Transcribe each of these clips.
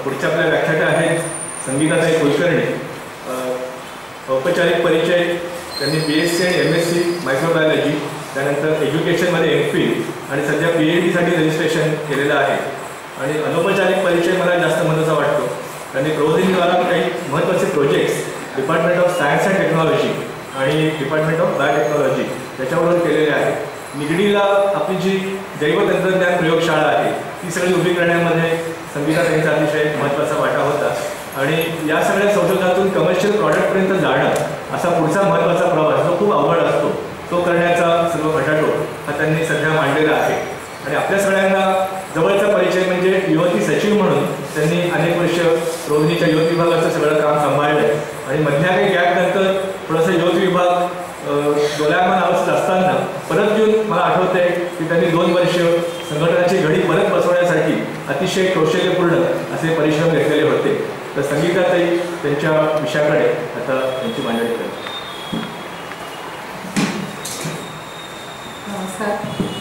पुढच्या आपल्या व्याख्याता आहेत संगीताताई कुलकर्णी. औपचारिक परिचय त्यांनी BSc आणि MSc मायक्रोबायोलॉजी, त्यानंतर एज्युकेशनमध्ये MPhil आणि सध्या PhDसाठी रजिस्ट्रेशन केलेलं आहे. आणि अनौपचारिक परिचय मला जास्त महत्त्वाचा वाटतो. त्यांनी प्रबोधिनीद्वारा काही महत्त्वाचे projects department of science and technology आणि डिपार्टमेंट ऑफ बायोटेक्नॉलॉजी त्याच्याबरोबर केलेले आहे. निगडीला आपली जी जैवतंत्रज्ञान प्रयोगशाळा आहे ती सगळी उभी करण्यामध्ये संगीताताईंचा अतिशय महत्त्वाचा वाटा होता. आणि या सगळ्या संशोधनातून कमर्शियल प्रॉडक्टपर्यंत जाणं असा पुढचा महत्त्वाचा प्रवास जो खूप अवघड असतो तो करण्याचा सर्व खटाटोप हा त्यांनी सध्या मांडलेला आहे. आणि आपल्या सगळ्यांना जवळचा परिचय म्हणजे युवती सचिव म्हणून त्यांनी अनेक वर्ष प्रबोधिनीच्या युवत विभागाचं सगळं काम सांभाळलं. आणि मधल्या काही गॅपनंतर थोडंसं युवत विभाग डोलायमान अवस्थेत असताना परत येऊन मला आठवतं आहे की त्यांनी 2 वर्ष संघटनाची घडी परत बसवण्यासाठी अतिशय कौशल्यपूर्ण असे परिश्रम घेतलेले होते. तर संगीताताई त्यांच्या विषयाकडे आता त्यांची मांडणी करते. नमस्कार.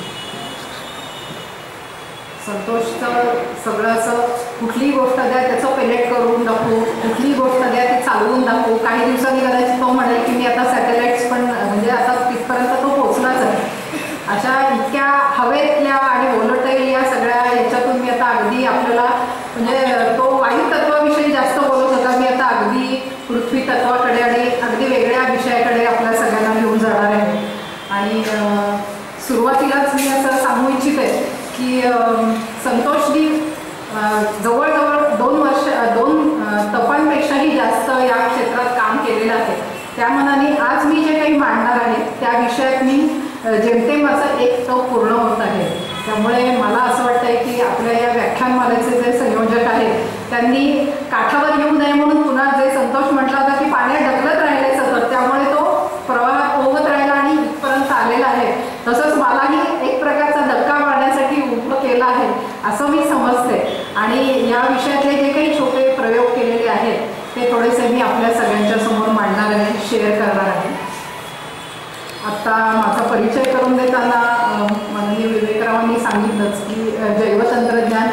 संतोषचं सगळं असं कुठलीही गोष्ट द्या त्याचं पेलेट करून दाखवू, कुठलीही गोष्ट द्या ती चालवून दाखवू. काही दिवसांनी कदाचित तो म्हणेल की मी आता सॅटेलाइट्स पण म्हणजे आता तिथपर्यंत तो पोहोचलाच आहे. अशा इतक्या हवेतल्या आणि व्होलटाईल या सगळ्या याच्यातून मी आता अगदी आपल्याला म्हणजे तो वायू तत्वाविषयी जास्त बोलत होता, मी आता अगदी पृथ्वी तत्वाकडे आणि अगदी वेगळ्या विषयाकडे आपल्या सगळ्यांना घेऊन जाणार आहे. आणि सुरुवातीलाच मी असं सांगू इच्छिते की संतोषनी जवळजवळ 2 तपांपेक्षाही जास्त या क्षेत्रात काम केलेलं आहे. त्या मनाने आज मी जे काही मांडणार आहे त्या विषयात मी जेमतेम असं एक तप पूर्ण होत आहे. त्यामुळे मला असं वाटतं आहे की आपल्या या व्याख्यानमालेचे जे संयोजक आहेत त्यांनी काठावर येऊ नये म्हणून पुन्हा जे संतोष म्हटला होता की पाण्यात ढकलत राहिले सतत, त्यामुळे तो प्रवाहात ओघत राहिला आणि इथपर्यंत आलेला आहे. तसंच मलाही एक प्रकारचा धक्का मारण्यासाठी उभं केलं आहे असं मी समजते. आणि या विषयातले जे काही छोटे प्रयोग केलेले आहेत ते थोडेसे मी आपल्या सगळ्यांच्या समोर मांडणार आहे, शेअर करणार आहे. आत्ता माझा परिचय करून देताना माननीय विवेकरावांनी सांगितलंच की जैवतंत्रज्ञान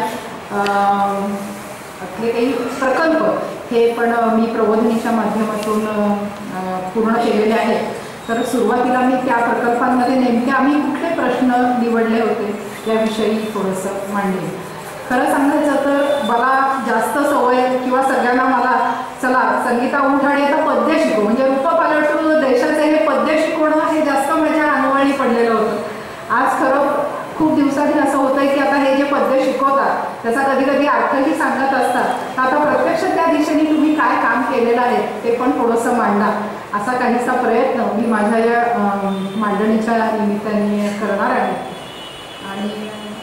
आपले काही प्रकल्प हे पण मी प्रबोधिनीच्या माध्यमातून पूर्ण केलेले आहेत. तर सुरुवातीला मी त्या प्रकल्पांमध्ये नेमके आम्ही कुठले प्रश्न निवडले होते याविषयी थोडंसं मांडले. खरं सांगायचं तर मला जास्त सवय किंवा सगळ्यांना मला चला संगीता उंठाडे आता पद्य शिकव म्हणजे रूपपालटू देशाचे हे पद्य शिकवणं हे जास्त माझ्या अनवळणी पडलेलं होतं. आज खरं खूप दिवसांनी असं होतंय की आता हे जे पद्य शिकवतात त्याचा कधी कधी अर्थही सांगत असतात, तर आता प्रत्यक्ष त्या दिशेने तुम्ही काय काम केलेलं आहे ते पण थोडंसं मांडा असा काहीसा प्रयत्न मी माझ्या या मांडणीच्या निमित्ताने करणार आहे. आणि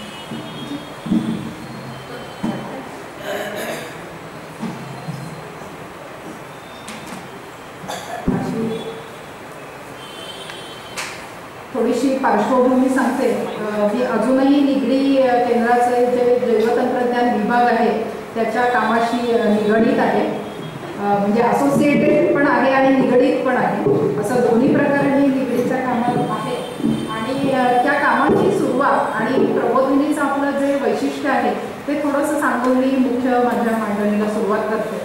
थोडीशी पार्श्वभूमी सांगते की अजूनही निगडी केंद्राचे जे जैवतंत्रज्ञान विभाग आहे त्याच्या कामाशी निगडीत आहे. म्हणजे असोसिएटेड पण आहे आणि निगडीत पण आहे, असं दोन्ही प्रकारांनी निगडीच्या कामात आहे. आणि त्या कामाची सुरुवात आणि प्रबोधिनीचं आपलं जे वैशिष्ट्य आहे ते थोडंसं सांगून मी मुख्य माझ्या मांडणीला सुरुवात करते.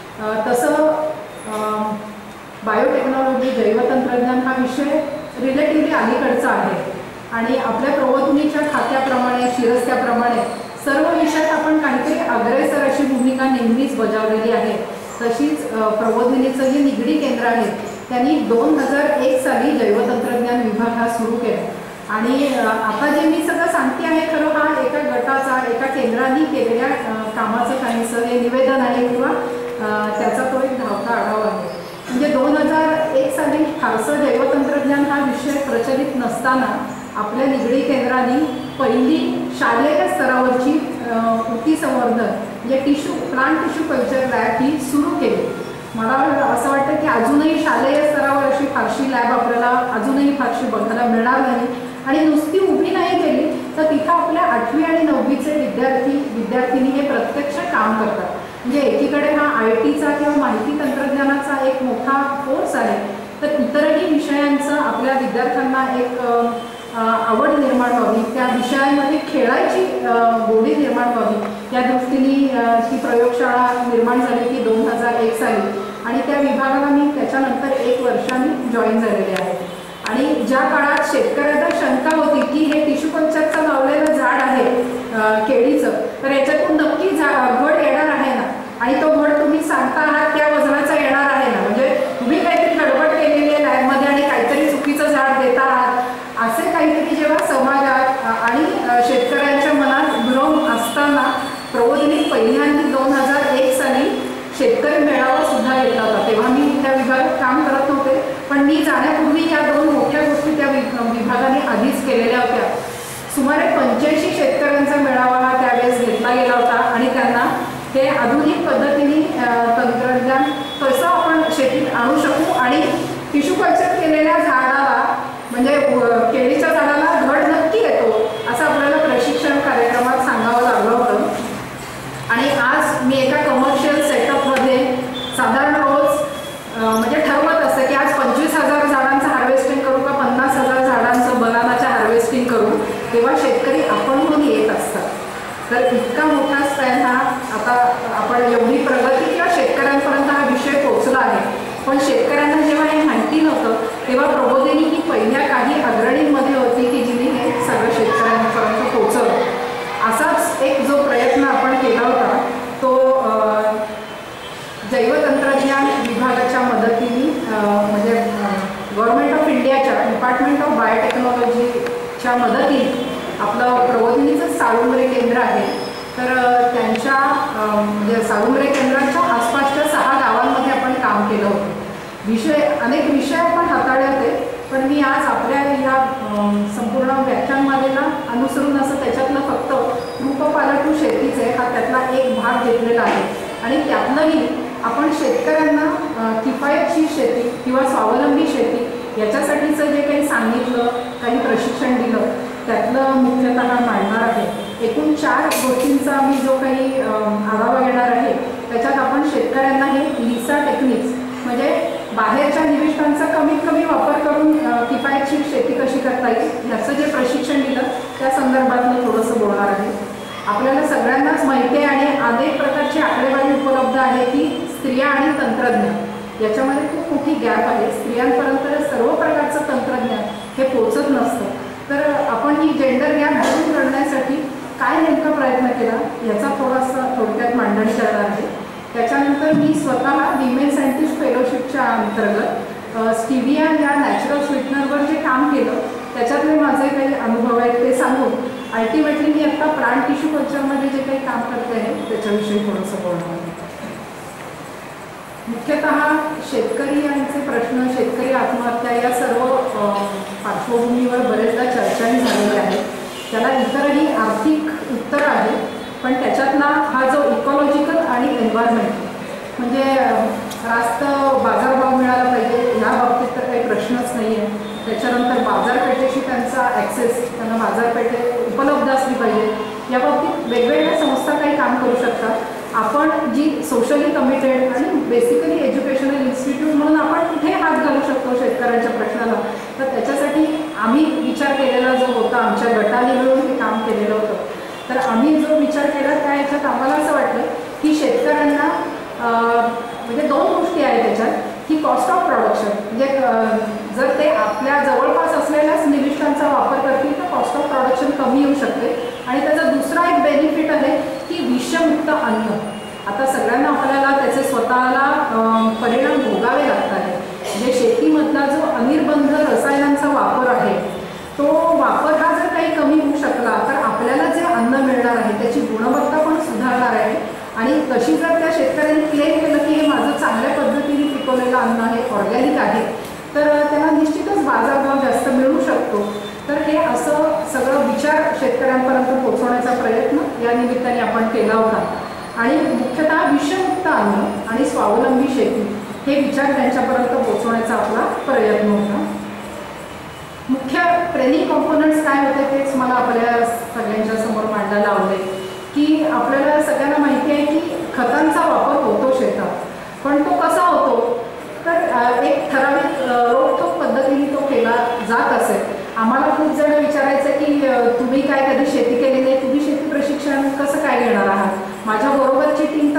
तसं बायोटेक्नॉलॉजी जैवतंत्रज्ञान हा विषय रिलेटिव्हली अलीकडचा आहे आणि आपल्या प्रबोधिनीच्या खात्याप्रमाणे शिरस्त्याप्रमाणे सर्व विषयात आपण काहीतरी अग्रेसर अशी भूमिका नेहमीच बजावलेली आहे. तशीच प्रबोधिनीचं जे निगडी केंद्र आहे त्यांनी 2001 साली जैवतंत्रज्ञान विभाग हा सुरू केला. आणि आता जे मी सगळं सांगते आहे खरं हा एका गटाचा एका केंद्राने केलेल्या कामाचं काहीसं हे निवेदन आहे किंवा त्याचा तो एक धावता आढावा आहे. म्हणजे 2001 साली फारसं जैवतंत्रज्ञान हा विषय प्रचलित नसताना आपल्या निगडी केंद्राने पहिली शालेय स्तरावरची ऊती संवर्धन म्हणजे प्लांट टिश्यू कल्चर लॅब ही सुरू केली. मला असं वाटतं की अजूनही शालेय स्तरावर अशी फारशी लॅब आपल्याला अजूनही फारशी बघायला मिळणार नाही. आणि नुसती उभी नाही केली तर तिथं आपल्या 8वी आणि 9वीचे विद्यार्थिनी हे प्रत्यक्ष काम करतात. म्हणजे एकीकडे हा IT चा किंवा माहिती तंत्रज्ञानाचा एक मोठा कोर्स आहे, तर इतरही विषयांचं आपल्या विद्यार्थ्यांना एक आवड निर्माण व्हावी, त्या विषयांमध्ये खेळायची गोडी निर्माण व्हावी या दृष्टीने ती प्रयोगशाळा निर्माण झाली की 2001 साली आणि त्या विभागाला मी त्याच्यानंतर 1 वर्षांनी जॉईन झालेले आहे. आणि ज्या काळात शेतकऱ्यांना शंका होती की हे टिश्यू कल्चरचं लावलेलं झाड आहे केळीचं, तर याच्यातून नक्की घड येणार आहे ना, आणि तो घड तुम्ही सांगता आहात त्या वजनाचा येणार आहे ना, म्हणजे तुम्ही काहीतरी गडबड केलेली आहे लॅबमध्ये आणि काहीतरी चुकीचं झाड देता आहात, असे काहीतरी जेव्हा समाजात आणि शेतकऱ्यांच्या मनात भ्रम असताना प्रबोधिनी पहिल्यांदा 2001 साली शेतकरी मेळावा सुद्धा घेतला होता. तेव्हा मी त्या विभागात काम करत नव्हते, पण मी जाण्यापूर्वी या 2 मोठ्या गोष्टी त्या विभागाने आधीच केलेल्या होत्या. सुमारे 85 शेतकऱ्यांचा मेळावा हा त्यावेळेस घेतला गेला होता आणि त्यांना हे आधुनिक पद्धतीने तंत्रज्ञान कसं आपण शेतीत आणू शकू आणि टिश्यू कल्चर केलेल्या झाडाला म्हणजे केळीच्या झाडाला घड नक्की येतो असं आपल्याला प्रशिक्षण कार्यक्रमात सांगावं लागलं होतं. आणि आज मी एका कमर्शियल सेटअपमध्ये साधारण रोज म्हणजे ठरवत असतं की आज 25,000 झाडांचं हार्वेस्टिंग करू का 50,000 झाडांचं बनानाचं हार्वेस्टिंग करू, तेव्हा शेतकरी आपण म्हणून येत असतात. तर इतका मोठा स्पॅन हा आता आपण एवढी प्रगती किंवा शेतकऱ्यांपर्यंत हा विषय पोहोचला आहे. पण शेतकऱ्यांना जेव्हा हे माहिती नव्हतं तेव्हा प्रबोधिनी ही पहिल्या काही अग्रणींमध्ये होती की जिने हे सगळं शेतकऱ्यांपर्यंत पोहोचवलं. असाच एक जो प्रयत्न आपण केला होता तो जैवतंत्रज्ञान विभागाच्या मदतीने म्हणजे गव्हर्नमेंट ऑफ इंडियाच्या डिपार्टमेंट ऑफ बायोटेक्नॉलॉजीच्या मदतीने आपलं प्रबोधिनीचं साळुंबरे केंद्र आहे. तर त्यांच्या म्हणजे साळुंबरे केंद्राच्या आसपासच्या 6 गावांमध्ये आपण काम केलं होतं. अनेक विषय आपण हाताळले होते, पण मी आज आपल्या या संपूर्ण व्याख्यानमालेला अनुसरून असं त्याच्यातलं फक्त रूपपालटू शेतीचे हा त्यातला एक भाग घेतलेला आहे. आणि त्यातलंही आपण शेतकऱ्यांना किफायतशीर शेती किंवा स्वावलंबी शेती याच्यासाठीचं जे काही सांगितलं, काही प्रशिक्षण दिलं, त्यातलं मुख्यतः मांडणार आहे. एकूण 4 गोष्टींचा मी जो काही आढावा घेणार आहे त्याच्यात आपण शेतकऱ्यांना हे लिसा टेक्निक्स म्हणजे बाहेरच्या निविष्ठांचा कमीत कमी वापर करून किफायतशीर शेती कशी करता येईल याचं जे प्रशिक्षण दिलं त्या संदर्भातलं थोडंसं बोलणार आहे. आपल्याला सगळ्यांनाच माहिती आहे आणि अनेक प्रकारची आकडेवारी उपलब्ध आहे की स्त्रिया आणि तंत्रज्ञान याच्यामध्ये खूप मोठी गॅप आहे. स्त्रियांपर्यंत सर्व प्रकारचं तंत्रज्ञान हे पोचत नसतं. तर आपण ही जेंडर गॅप दूर करण्यासाठी काय नेमका प्रयत्न केला याचा थोडक्यात मांडणी करणार आहे. त्याच्यानंतर मी स्वतः विमेन सायंटिस्ट फेलोशिपच्या अंतर्गत स्टिविया या नॅचरल स्वीटनरवर जे काम केलं त्याच्यातले माझे काही अनुभव आहेत ते सांगून अल्टिमेटली मी आत्ता प्लांट टिश्यू कल्चरमध्ये जे काही काम करते आहे त्याच्याविषयी थोडंसं बोलणार आहे. मुख्यतः शेतकरी यांचे प्रश्न, शेतकरी आत्महत्या या सर्व पार्श्वभूमीवर बरेचदा चर्चाही झालेली आहे. त्याला इतरही आर्थिक उत्तर आहे, पण त्याच्यातला हा जो इकॉलॉजिकल आणि एन्व्हायरमेंट म्हणजे रास्त बाजारभाव मिळाला पाहिजे ह्या बाबतीत तर काही प्रश्नच नाही आहे. त्याच्यानंतर बाजारपेठेशी त्यांचा ॲक्सेस, त्यांना बाजारपेठे उपलब्ध असली पाहिजे. या बाबतीत वेगवेगळ्या संस्था काही काम करू शकतात. आपण जी सोशली कमिटेड आणि बेसिकली एज्युकेशनल इन्स्टिट्यूट म्हणून आपण कुठे हात घालू शकतो शेतकऱ्यांच्या प्रश्नाला, तर त्याच्यासाठी आम्ही विचार केलेला जो होता, आमच्या गटाने मिळून हे काम केलेलं होतं. तर आम्ही जो विचार केला त्या ह्याच्यात आम्हाला असं वाटलं की शेतकऱ्यांना म्हणजे 2 गोष्टी आहेत त्याच्यात की कॉस्ट ऑफ प्रोडक्शन म्हणजे जर ते आपल्या जवळपास असलेल्याच निविष्ठांचा वापर करतील तर कॉस्ट ऑफ प्रोडक्शन कमी येऊ शकते. आणि त्याचा दुसरा एक बेनिफिट आहे की विषमुक्त अन्न. आता सगळ्यांना आपल्याला त्याचे स्वतःला परिणाम भोगावे लागत आहे. म्हणजे शेतीमधला जो अनिर्बंध रसायनांचा वापर आहे तो वापर हा जर काही कमी होऊ शकला तर आपल्याला जे अन्न मिळणार आहे त्याची गुणवत्ता पण सुधारणार आहे. आणि तशी जर त्या शेतकऱ्यांनी क्लेम केलं की हे माझं चांगल्या पद्धतीने पिकवलेलं अन्न आहे, ऑर्गॅनिक आहे, तर त्याला निश्चितच बाजारभाव जास्त मिळू शकतो. तर हे असं सगळं विचार शेतकऱ्यांपर्यंत पोहोचवण्याचा प्रयत्न या निमित्ताने आपण केला होता. आणि मुख्यतः विषमुक्त अन्न आणि स्वावलंबी शेती हे विचार त्यांच्यापर्यंत पोहोचवण्याचा आपला प्रयत्न होता. मुख्य ट्रेनिंग कॉम्पोनंट्स काय होते तेच मला आपल्या सगळ्यांच्या समोर मांडायला आवडेल. की आपल्याला सगळ्यांना माहिती आहे की खतांचा वापर होतो शेतात, पण तो कसा होतो तर एक ठराविक रोखठोक पद्धतीने तो केला जात असेल. आम्हाला खूप जण विचारायचं की तुम्ही काय कधी शेती केली नाही, तुम्ही शेती प्रशिक्षण कसं काय घेणार आहात, माझ्या बरोबरची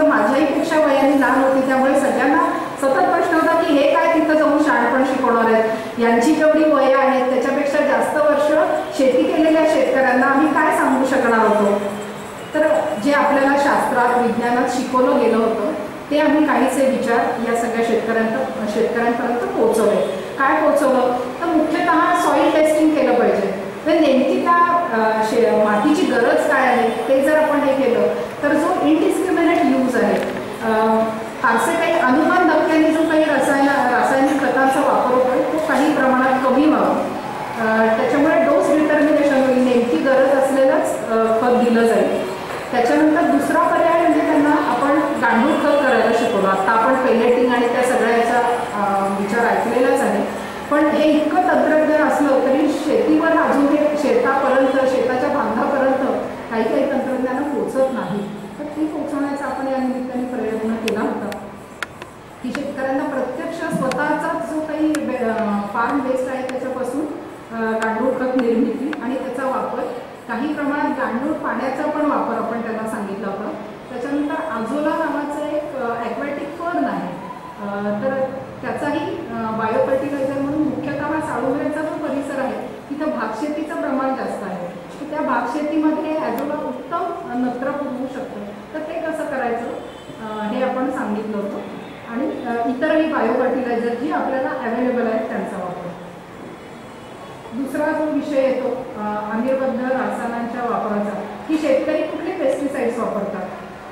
मुलं माझ्याहीपेक्षा वयाने लहान होती, त्यामुळे सगळ्यांना सतत प्रश्न होता की हे काय तिथं जाऊन शहाणपण शिकवणार आहेत, यांची जेवढी वय आहेत त्याच्यापेक्षा जास्त वर्ष शेती केलेल्या शेतकऱ्यांना आम्ही काय सांगू शकणार होतो. तर जे आपल्याला शास्त्रात विज्ञानात शिकवलं गेलं होतं ते आम्ही काहीसे विचार या सगळ्या शेतकऱ्यांपर्यंत पोहोचवले. काय पोहोचवलं तर मुख्यतः सॉईल टेस्टिंग केलं पाहिजे. तर नेमकी त्या मातीची गरज काय आहे ते जर आपण हे केलं तर जो इनडिस्क्रिमिनेट यूज आहे, फारसे काही अनुमान धक्क्याने जो काही रासायनिक खतांचा वापर होतो तो काही प्रमाणात कमी व्हावा. त्याच्यामुळे डोस डिटर्मिनेशन होईल, नेमकी गरज असलेलंच खत दिलं जाईल. त्याच्यानंतर दुसरा पर्याय म्हणजे त्यांना आपण गांडूळ खत करायला शिकवलं. आता आपण पेलेटिंग आणि त्या सगळ्याचा विचार ऐकलेलाच आहे, पण हे इतकं तंत्रज्ञान असलं तरी शेतीवर अजून हे शेतापर्यंत शेताच्या बांधापर्यंत काही काही तंत्रज्ञान पोहोचत नाही. तर ती पोहोचवण्याचा आपण या निमित्ताने प्रयत्न केला होता की शेतकऱ्यांना प्रत्यक्ष स्वतःचा जो काही फार्म वेस्ट आहे त्याच्यापासून गांडूळ खत निर्मिती आणि त्याचा वापर, काही प्रमाणात गांडूळ पाण्याचा पण वापर आपण त्यांना सांगितला होता. त्याच्यानंतर आजोला नावाचं एक ॲक्वॅटिक फर्न आहे, तर त्याचाही बायोफर्टिलायझर म्हणून मुख्यतः साळुंब्याचा जो परिसर आहे तिथं भातशेतीचं प्रमाण जास्त आहे. तर त्या भातशेतीमध्ये ॲझोला उत्तम नत्र पुरवू शकतं. तर ते कसं करायचं हे आपण सांगितलं होतं. आणि इतरही बायोफर्टिलायझर जी आपल्याला अवेलेबल आहेत त्यांचा वापर. दुसरा जो विषय येतो अनिर्बंध रसायनांच्या वापराचा, की शेतकरी कुठले पेस्टिसाइड्स वापरतात.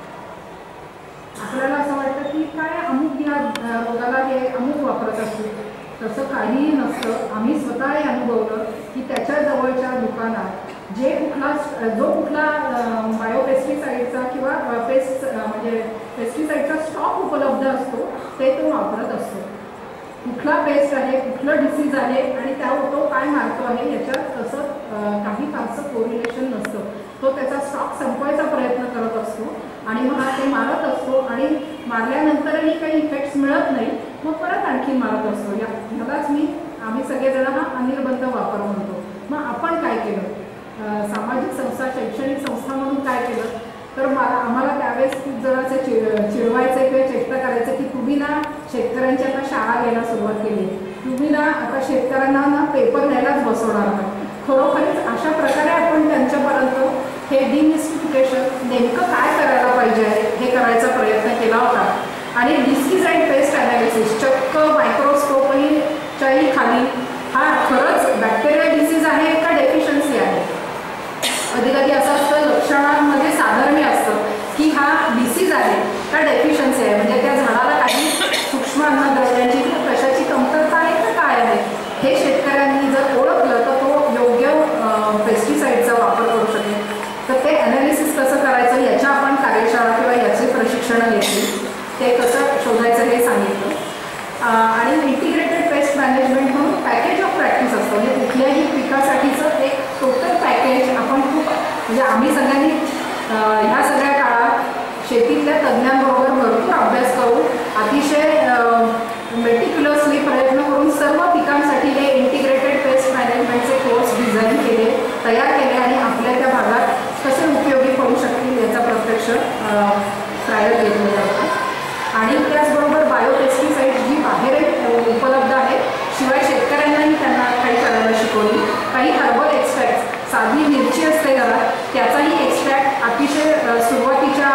आपल्याला असं वाटतं की काय अमुक या रोगाला हे अमुक वापरत असतो, तसं काहीही नसतं. आम्ही स्वतःही अनुभवलं की त्याच्या जवळच्या दुकानात जो कुठला बायोपेस्टिसाइडचा किंवा म्हणजे पेस्टिसाइडचा स्टॉक उपलब्ध असतो ते तो वापरत असतो. कुठला पेस्ट आहे, कुठलं डिसीज आहे आणि तो काय मारतो आहे याच्यात तसं काही फारसं कोरिलेशन नसतं. तो त्याचा स्टॉक संपवायचा प्रयत्न करत असतो आणि मग ते मारत असतो आणि मारल्यानंतरही काही इफेक्ट्स मिळत नाही, मग परत आणखी मारत असतो. ह्यालाच आम्ही सगळेजण हा अनिर्बंध वापर म्हणतो. मग आपण काय केलं, सामाजिक संस्था शैक्षणिक संस्था म्हणून काय केलं तर आम्हाला त्यावेळेस खूप जणांचे चिडवायचं किंवा चेष्टा करायचं की तुम्ही ना शेतकऱ्यांची आता शाळा घ्यायला सुरुवात केली, तुम्ही ना आता शेतकऱ्यांना ना पेपर द्यायलाच बसवणार आहात. खरोखरच अशा प्रकारे आपण त्यांच्यापर्यंत हे डिमिस्टिफिकेशन नेमकं काय करायला पाहिजे हे करायचा प्रयत्न केला होता. आणि डिसीज अँड पेस्ट ॲनालिसिस चक्क मायक्रोस्कोपही खाली हा खरंच बॅक्टेरियल डिसीज आहे का डेफिशियन्सी आहे. कधी कधी असं असतं लक्षणांमध्ये साधर्म्य असतं की हा डिसीज आहे का डेफिशियन्सी आहे, म्हणजे त्या झाडाला काही सूक्ष्म अन्नद्रव्यांची किंवा कशाची कमतरता आहे का काय आहे. हे शेतकऱ्यांनी जर ओळखलं तर तो योग्य पेस्टिसाईडचा वापर करू शकेल. तर ते ॲनालिसिस कसं करायचं याच्या आपण कार्यशाळा किंवा याचे प्रशिक्षण घेतली, ते कसं शोधायचं हे सांगितलं. आणि इंटिग्रेटेड पेस्ट मॅनेजमेंट म्हणून पॅकेज ऑफ प्रॅक्टिस असतं, म्हणजे कुठल्याही पिकासाठीचं एक टोटल पॅकेज आपण म्हणजे आम्ही सगळ्यांनी ह्या सगळ्या काळात शेतीतल्या तज्ज्ञांबरोबर भरपूर अभ्यास करून अतिशय मेटिक्युलसली प्रयत्न करून सर्व पिकांसाठी हे इंटिग्रेटेड पेस्ट मॅनेजमेंटचे कोर्स डिझाईन केले, तयार केले आणि आपल्या त्या भागात कसे उपयोगी पडू शकतील याचा प्रत्यक्ष ट्रायल घेतलेला होता. आणि त्याचबरोबर बायोपेस्टिसाइड जी बाहेर उपलब्ध आहेत, शिवाय शेतकऱ्यांनाही त्यांना काही करायला शिकवली. काही हर्बल एक्स्ट्रॅक्ट, साधी मिरची असते घरात त्याचाही एक्स्ट्रॅक्ट अतिशय सुरुवातीच्या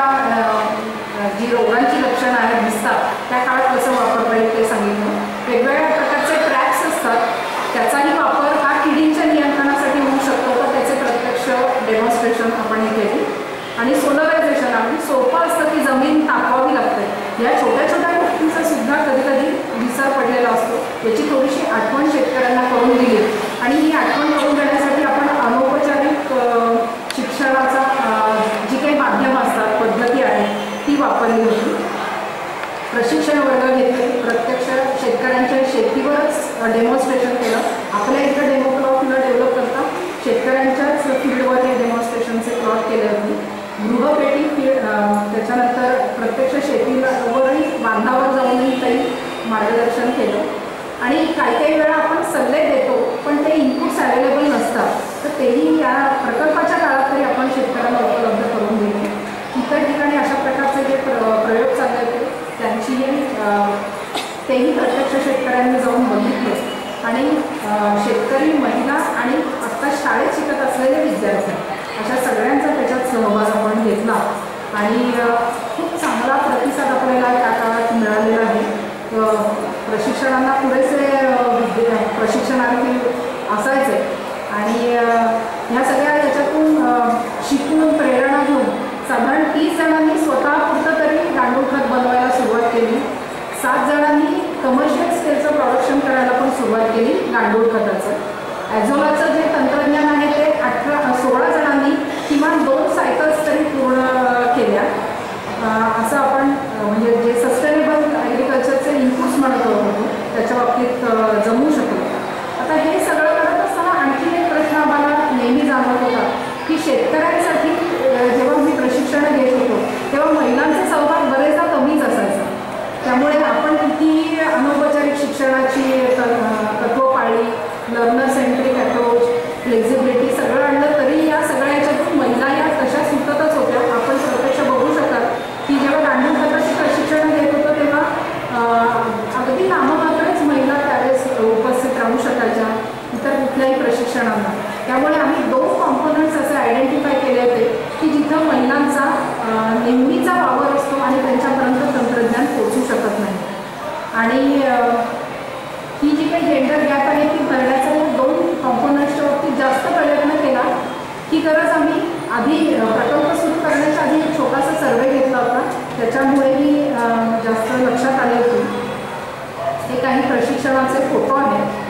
जी रोगांची लक्षणं आहेत दिसतात त्या काळात कसं वापरता येईल ते सांगितलं. वेगवेगळ्या प्रकारचे ट्रॅप्स असतात त्याचाही वापर हा किडींच्या नियंत्रणासाठी होऊ शकतो, तर त्याचे प्रत्यक्ष डेमॉन्स्ट्रेशन आपण हे केली. आणि सोलरायझेशन अगदी सोपं असतं की जमीन तापवावी लागते, या छोट्या छोट्या गोष्टींचा सुद्धा कधी कधी विसर पडलेला असतो. याची थोडीशी आठवण शेतकऱ्यांना करून दिली आणि ही आठवण करून देण्यासाठी आपण अनौपचारिक शिक्षणाचा जी काही माध्यम असतात पद्धती आहे ती वापरली होती. प्रशिक्षण वर्ग घेतले, प्रत्यक्ष शेतकऱ्यांच्या शेतीवरच डेमॉन्स्ट्रेशन केलं. आपल्या इथं डेमो प्लॉट न डेव्हलप करता शेतकऱ्यांच्याच फील्डवर हे डेमॉन्स्ट्रेशनचे प्लॉट केले होते. गृहपेटी फील्ड, त्याच्यानंतर प्रत्यक्ष शेतीवरही बांधावर जाऊनही काही मार्गदर्शन केलं. आणि काही वेळा आपण सल्ले देतो पण ते इनपुट्स अवेलेबल नसतात, तर तेही या प्रकल्पाच्या काळात तरी आपण शेतकऱ्यांना उपलब्ध करून दिले. इतर ठिकाणी अशा प्रकारचे जे शेतकरी महिला आणि आत्ता शाळेत शिकत असलेले विद्यार्थी अशा सगळ्यांचा त्याच्यात सहभाग आपण घेतला आणि खूप चांगला प्रतिसाद आपल्याला त्या काळात मिळालेला आहे. प्रशिक्षणांना पुरेसे प्रशिक्षणार्थी असायचे आणि ह्या सगळ्या याच्यातून शिकून प्रेरणा घेऊन साधारण 30 जणांनी स्वतःपुरतं तरी गांडूळ खत बनवायला सुरुवात केली. 7 जणांनी कमर्शियल स्केलचं प्रोडक्शन करायला पण सुरुवात केली गांडूळ खताचं. ॲझोलाचं जे तंत्रज्ञान आहे ते 16 जणांनी किमान 2 सायकल्स तरी पूर्ण केल्या. असं आपण म्हणजे जे सस्टेनेबल ॲग्रिकल्चरचे इनपुट्स म्हणत होतो त्याच्या बाबतीत जमू शकलो. आता हे सगळं करत असताना आणखी एक प्रश्न आम्हाला नेहमी जाणवत होता की शेतकऱ्यांसाठी जेव्हा मी प्रशिक्षण घेत होतो तेव्हा महिलांचा सहभाग बरेचदा कमीच असायचा. त्यामुळे आपण कितीही अनौपचारिक शिक्षणाची तत्त्व पाळली, लर्नर सेंट्रिक अप्रोच, फ्लेक्झिबिलिटी सगळं आणलं तरी या सगळ्या याच्यातून महिला या तशा सुटतच होत्या. आपण प्रत्यक्ष बघू शकाल की जेव्हा गांडूळ खताचे प्रशिक्षण घेत होतो तेव्हा अगदी नाममात्रच महिला त्यावेळेस उपस्थित राहू शकायच्या इतर कुठल्याही प्रशिक्षणांना. त्यामुळे आम्ही 2 कॉम्पोनंट्स असे आयडेंटिफाय केले होते की जिथं महिलांचा नेहमीचा वावर असतो आणि त्यांच्यापर्यंत तंत्रज्ञान पोहोचू शकत नाही. आणि ही जी काही जेंडर गॅप आहे ती भरण्याचा 2 कॉम्पोनंट्सच्या बाबतीत जास्त प्रयत्न केला. ही गरज आम्ही आधी प्रकल्प सुरू करण्याच्या आधी एक छोटासा सर्वे घेतला होता, त्याच्यामुळेही जास्त लक्षात आले होते. हे काही प्रशिक्षणाचे फोटो आहेत.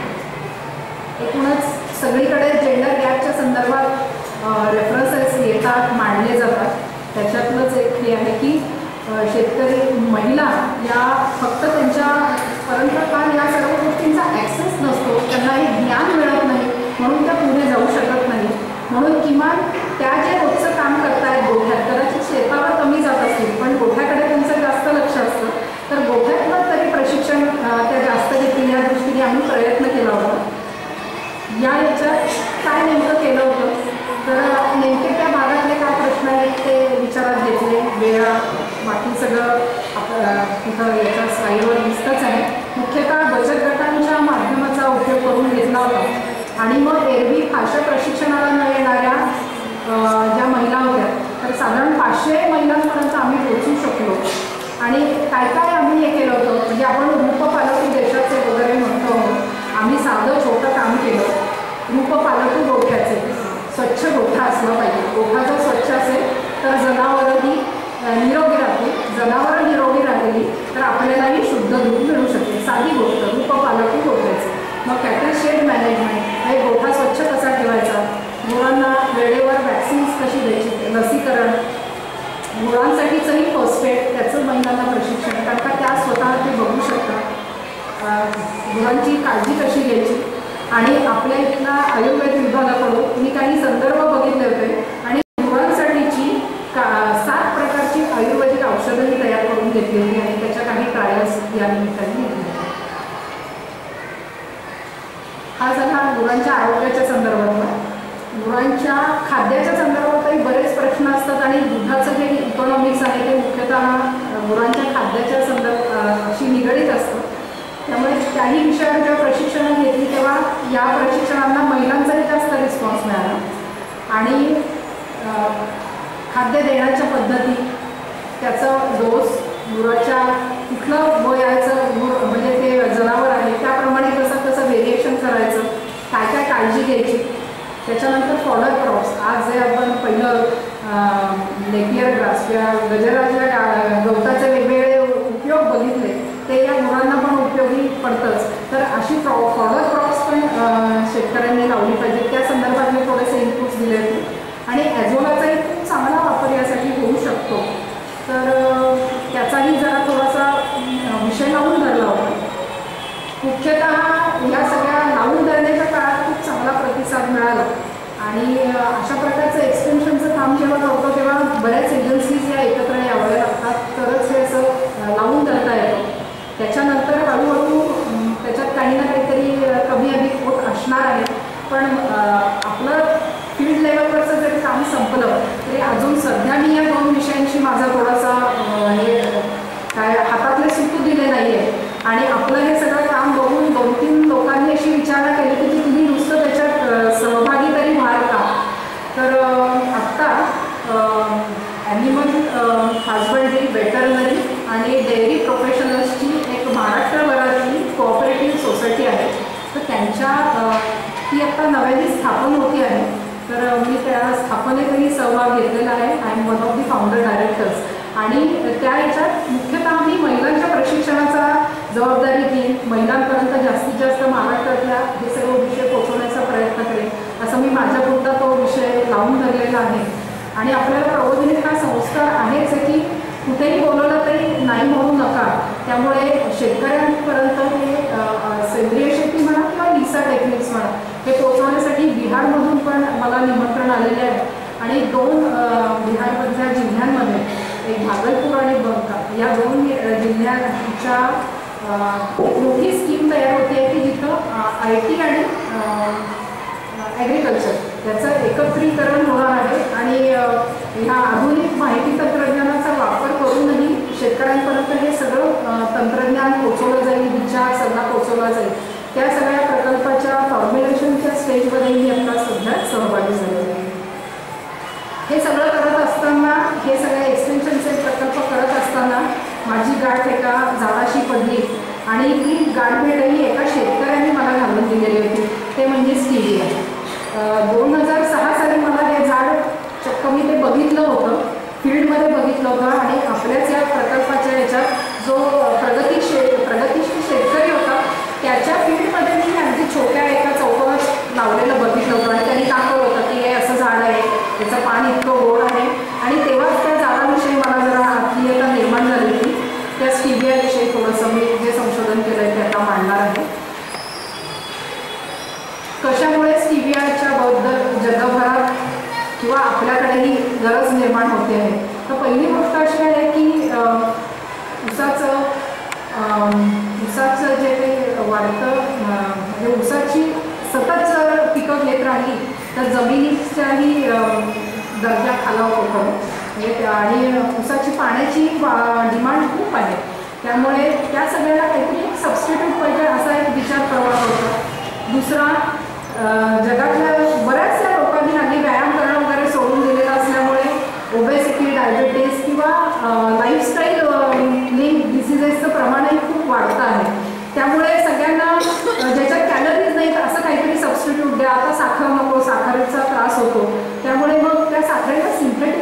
एकूणच सगळीकडे जेंडर गॅपच्या संदर्भात रेफरन्सेस येतात, मांडले जातात. त्याच्यातलंच एक हे आहे की शेतकरी महिला या फक्त त्यांच्यापर्यंत काल या सर्व गोष्टींचा ॲक्सेस नसतो, त्यांना हे ज्ञान मिळत नाही म्हणून त्या पुढे जाऊ शकत नाही. म्हणून किमान त्या जे रोजचं काम करतायत गोठ्यात, कदाचित शेतावर कमी जात असतील पण गोठ्याकडे त्यांचं जास्त लक्ष असतं, तर गोठ्यातलं तरी प्रशिक्षण त्या जास्त घेतील या दृष्टीने आम्ही प्रयत्न केला होता. या याच्यात काय नेमकं केलं होतं तर नेमके त्या भागातले काय प्रश्न आहेत ते विचारात घेतले. वेळा बाकी सगळं तिथं याच्या स्लाईडवर दिसतंच आहे. मुख्यतः बचत गटांच्या माध्यमाचा उपयोग करून घेतला होता आणि मग एरवी फारशा प्रशिक्षणाला न येणाऱ्या ज्या महिला होत्या तर साधारण 500 महिलांपर्यंत आम्ही पोहोचू शकलो. आणि काय काय आम्ही हे केलं होतं म्हणजे आपण रूपपालकी देशाचे वगैरे म्हणतो, आम्ही साधं छोटं काम केलं. रूपपालकी गोठ्याचे स्वच्छ गोठा असला पाहिजे. गोठा जर स्वच्छ असेल तर जनावरंही निरोगी राहतील, जनावरं निरोगी राहिली तर आपल्यालाही शुद्ध दूध मिळू शकते. साधी गोष्ट रूपपालकी गोठ्याचे. मग कॅटल शेड मॅनेजमेंट, हे गोठा स्वच्छ कसा ठेवायचा, गुरांना वेळेवर वॅक्सिन्स कशी द्यायची, लसीकरण, गुरांसाठीचंही फर्स्ट एड त्याचं महिलांना प्रशिक्षण, कारण का त्या स्वतः ते बघू शकतात. गुरांची काळजी कशी घ्यायची. आणि आपल्या इथला आयुर्वेद विभागाकडून मी काही संदर्भ बघितले होते आणि गुरांसाठीची 7 प्रकारची आयुर्वेदिक औषधंही तयार करून घेतली होती आणि त्याच्या काही ट्रायल्स या निमित्ताने घेतल्या. हा झाला गुरांच्या आरोग्याच्या संदर्भातला. गुरांच्या खाद्याच्या संदर्भातही बरेच प्रश्न असतात आणि दुधाचं जे इकॉनॉमिक्स आहे ते मुख्यतः गुरांच्या खाद्याच्या संदर्भाशी निगडीत असतं. त्यामुळे त्याही विषयावर जेव्हा प्रशिक्षणं घेतली तेव्हा या प्रशिक्षणांना महिलांचाही जास्त रिस्पॉन्स मिळाला. आणि खाद्य देण्याच्या पद्धती, त्याचं डोस, गुराच्या कुठलं वयाचं गुर म्हणजे ते जनावर आहे त्याप्रमाणे कसं व्हेरिएशन करायचं, काय काय काळजी घ्यायची. त्याच्यानंतर फॉडर क्रॉप्स, आज जे आपण पहिलं नेपियर ग्रास किंवा गजराच्या गवताचे वेगवेगळे उपयोग बघितले ते या गुरांना पण उपयोगी पडतंच. तर अशी फॉडर क्रॉप्स पण शेतकऱ्यांनी लावली पाहिजे. त्या संदर्भात मी थोडेसे इनपुट्स दिले होते. आणि ॲझोलाचाही खूप चांगला वापर यासाठी होऊ शकतो, तर त्याचाही जरा थोडासा विषय लावून धरला होता. मुख्यतः या सगळ्या लावून धरण्याच्या काळात खूप चांगला प्रतिसाद मिळाला. आणि अशा प्रकारचं एक्सटेन्शनचं काम जेव्हा करतो तेव्हा बऱ्याच एजन्सीज या एकत्र यावं लागतात, तरच हे असं लावून धरता येतं. त्याच्यानंतर हळूहळू त्याच्यात काही ना काहीतरी कमी अधिक होत असणार आहे. पण आपलं फील्ड लेवलवरचं जरी काम संपलं तरी अजून सध्या मी या 2 विषयांशी माझा थोडासा हे काय हातातले सुतू दिले नाही आहे. आणि आपलं हे सगळं काम बघून 2-3 लोकांनी अशी विचारणा केली की हजबंडरी, वेटरनरी आणि डेअरी प्रोफेशनल्सची एक महाराष्ट्रभरातली कोऑपरेटिव्ह सोसायटी आहे. तर त्यांच्या ती आत्ता नव्याने स्थापन होती आहे. तर मी त्या स्थापनेतही सहभाग घेतलेला आहे. I am one of the founder directors. आणि त्या याच्यात मुख्यतः मी महिलांच्या प्रशिक्षणाचा जबाबदारी घेईन. महिलांपर्यंत जास्तीत जास्त महाराष्ट्रातल्या हे सर्व विषय पोहोचवण्याचा प्रयत्न करेन, असं मी माझ्यापुरता तो विषय लावून धरलेला आहे. आणि आपल्याला प्रबोधिनीत हा संस्कार आहेच आहे की कुठेही बोलवलं तरी नाही म्हणू नका. त्यामुळे शेतकऱ्यांपर्यंत हे सेंद्रिय शेती म्हणा किंवा लिसा टेक्निक्स म्हणा हे पोहोचवण्यासाठी बिहारमधून पण मला निमंत्रण आलेले आहे. आणि 2 बिहारमधल्या जिल्ह्यांमध्ये एक भागलपूर आणि बंका या 2 जिल्ह्यांच्या मोठी स्कीम तयार होती आहे की जिथं IT आणि ॲग्रिकल्चर याचं एकत्रीकरण होणार आहे. आणि ह्या आधुनिक माहिती तंत्रज्ञानाचा वापर करूनही शेतकऱ्यांपर्यंत हे सगळं तंत्रज्ञान पोचवलं जाईल, विचार सगळा पोचवला जाईल. त्या सगळ्या प्रकल्पाच्या फॉर्म्युलेशनच्या स्टेजमध्ये मी आता सध्या सहभागी झालेले आहे. हे सगळं करत असताना, हे सगळे एक्सटेन्शनचे प्रकल्प करत असताना माझी गाठ एका झाडाशी पडली आणि ती गाठभेटही एका शेतकऱ्याने मला घालून दिलेली होती. ते म्हणजे स्टिविया. 2006 साली मला हे झाड चक्क मी ते बघितलं होतं, फील्डमध्ये बघितलं होतं. आणि आपल्याच या प्रकल्पाच्या याच्यात जो प्रगतिशील शेतकरी होता त्याच्या फील्डमध्ये मी अगदी छोट्या एका चौकोनात लावलेलं बघितलं होतं. आणि त्यांनी दाखवलं होतं की हे असं झाड आहे, त्याचं पान इतकं गोड आहे. आणि तेव्हाच त्या झाडाविषयी मला जरा आत्मीयता निर्माण झाली होती. त्या स्टिवियाविषयी थोडंसं मी जे संशोधन केलं आहे ते आता मांडणार आहे. कशामुळे स्टिवियाच्या बद्दल जगभरात किंवा आपल्याकडेही गरज निर्माण होते आहे. तर पहिली गोष्ट अशी आहे की ऊसाचं जे काही वाढतं म्हणजे ऊसाची सतत जर पिकं घेत राहिली तर जमिनीच्याही दर्जा खालावत होतो. म्हणजे आणि ऊसाची पाण्याची डिमांड खूप आहे. त्यामुळे त्या सगळ्याला काहीतरी एक सबस्टिट्यूट पाहिजे असा एक विचार प्रवाह होता. दुसरा, जगातल्या बऱ्याचशा लोकांनी हल्ली व्यायाम करणं वगैरे सोडून दिलेलं असल्यामुळे ओबेसिटी, डायबिटीस किंवा लाईफस्टाईल लिंक डिसिजेसचं प्रमाणही खूप वाढतं आहे. त्यामुळे सगळ्यांना ज्याच्यात कॅलरीज नाहीत असं काहीतरी सबस्टिट्यूट द्या. आता साखर नको, साखरेचा त्रास होतो. त्यामुळे मग त्या साखरेला सिंथेटिक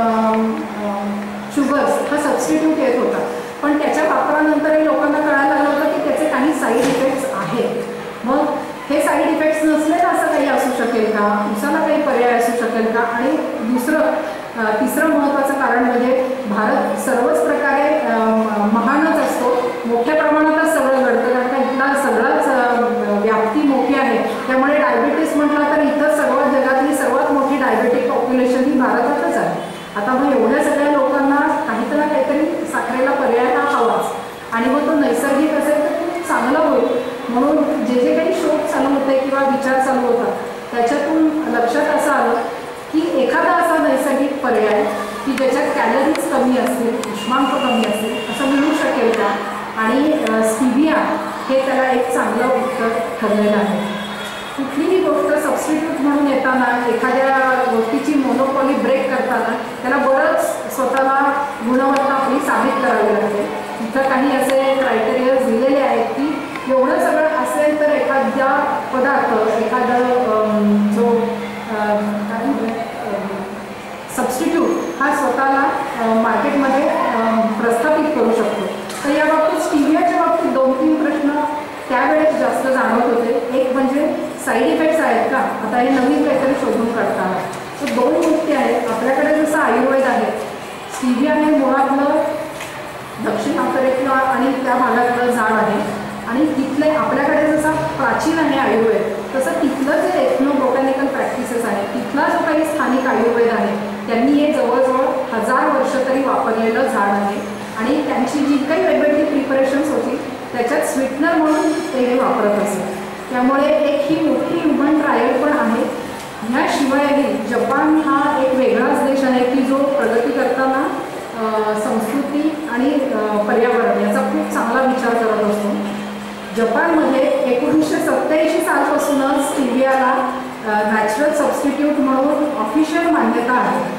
शुगर्स हा सबस्टिट्यूट येत होता. पण त्याच्या वापरानंतरही लोकांना कळायला लागलं होतं की त्याचे काही साईड इफेक्ट्स आहेत. मग हे साईड इफेक्ट्स नसले तर असं काही असू शकेल का, ऊसाला काही पर्याय असू शकेल का. आणि तिसरं महत्त्वाचं कारण म्हणजे भारत सर्वच प्रकारे महानच असतो. मोठ्या प्रमाणातच सगळं घडतं कारण का इथला सगळंच व्याप्ती मोठी आहे. त्यामुळे डायबिटीस म्हटलं तर इथं सर्वात जगातली सर्वात मोठी डायबेटिक पॉप्युलेशन ही भारतातच आहे. आता मग एवढ्या सगळ्या लोकांना काहीतरी ना काहीतरी साखरेला पर्याय हा हवाच. आणि मग तो नैसर्गिक असेल तर खूप चांगलं होईल. म्हणून जे काही शोध चालू होते किंवा विचार चालू होता त्याच्यातून लक्षात असं आलं की एखादा असा नैसर्गिक पर्याय की ज्याच्यात कॅलरीज कमी असतील, उष्मांक कमी असेल असं मिळू शकेल का. आणि स्टिविया हे त्याला एक चांगलं उत्तर ठरलेलं आहे. कुठलीही गोष्ट सबस्टिट्यूट म्हणून येताना, एखाद्या गोष्टीची मोनोपॉली ब्रेक करताना त्याला बरंच स्वतःला गुणवत्ता आपली साबित करावी लागते. इथं काही असे क्रायटेरियाज दिलेले आहेत की एवढं सगळं असेल तर एखाद्या पदार्थ, एखादं जो सबस्टिट्यूट हा स्वतःला मार्केटमध्ये प्रस्थापित करू शकतो. तर या बाबतीत स्टिवियाच्या बाबतीत 2-3 प्रश्न त्यावेळेस जास्त जाणवत होते. एक म्हणजे साईड इफेक्ट्स आहेत का, आता हे नवीन काहीतरी शोधून काढताना. तर 2 गोष्टी आहेत. आपल्याकडे जसं आयुर्वेद आहे, स्टिविया हे मुळातलं दक्षिण आफ्रिका आणि त्या भागातलं झाड आहे. आणि तिथले आपल्याकडे जसं प्राचीन आहे आयुर्वेद तसं तिथलं जे एथनोबॉटॅनिकल प्रॅक्टिसेस आहे, तिथला जो काही स्थानिक आयुर्वेद आहे त्यांनी हे जवळजवळ 1000 वर्ष तरी वापरलेलं झाड आहे. आणि त्यांची जी काही वेगवेगळी प्रिपरेशन्स होती त्याच्यात स्वीटनर म्हणून ते हे वापरत असेल. त्यामुळे एक ही मोठी ह्युमन ट्रायल पण आहे. ह्याशिवायही जपान हा एक वेगळाच देश आहे की जो प्रगती करताना संस्कृती आणि पर्यावरण याचा खूप चांगला विचार करत असतो. जपानमध्ये 1987 सालपासूनच स्टिवियाला नॅचरल सबस्टिट्यूट म्हणून ऑफिशियल मान्यता आहे.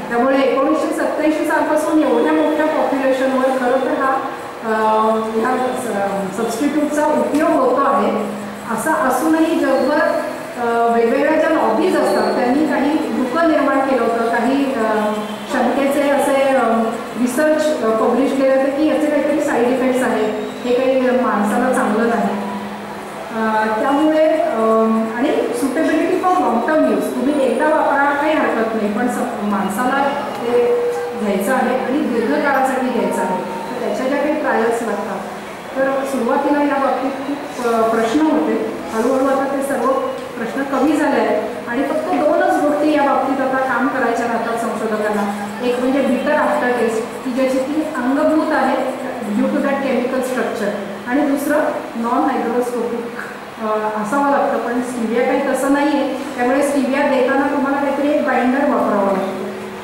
त्यामुळे 1987 सालपासून एवढ्या मोठ्या पॉप्युलेशनवर खरं तर ह्या सबस्टिट्यूटचा उपयोग होतो आहे. असं असूनही जगभर वेगवेगळ्या ज्या लॉबीज असतात त्यांनी काही धोकं निर्माण केलं होतं, काही शंकेचे असे रिसर्च पब्लिश केले होते की याचे काहीतरी साईड इफेक्ट्स आहेत, हे काही माणसाला चांगलं नाही. त्यामुळे आणि suitability for long term use, तुम्ही एकदा वापरा काही हरकत नाही, पण माणसाला ते घ्यायचं आहे आणि दीर्घकाळासाठी घ्यायचं आहे, तर त्याच्या ज्या काही ट्रायल्स लागतात. तर सुरुवातीला या बाबतीत खूप प्रश्न होते. हळूहळू आता ते सर्व प्रश्न कमी झाले आहेत आणि फक्त 2च गोष्टी या बाबतीत आता काम करायच्या राहतात संशोधकांना. एक म्हणजे बिटर आफ्टर टेस्ट, की ज्याची ती अंगभूत आहे due to that chemical structure, आणि दुसरं नॉन हायड्रोस्कोपिक असावं लागतं. पण स्टिविया काही तसं नाही आहे, त्यामुळे स्टिविया देताना तुम्हाला काहीतरी एक बाइंडर वापरावं लागतं.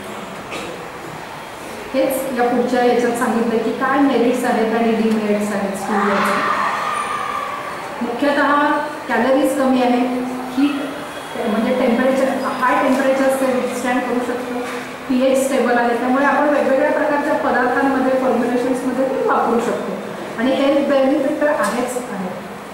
हेच या पुढच्या याच्यात सांगितलं की काय मेरिट्स आहेत आणि डिमेरिट्स आहेत स्टिवियाचे. मुख्यतः कॅलरीज कमी आहे, हीट म्हणजे टेम्परेचर, हाय टेम्परेचर्स ते विथस्टँड करू शकतो, pH स्टेबल आहे, त्यामुळे आपण वेगवेगळ्या प्रकारच्या पदार्थांमध्ये फॉर्म्युलेशन्समध्ये ते वापरू शकतो आणि हेल्थ बेनिफिट तर आहेच आहे.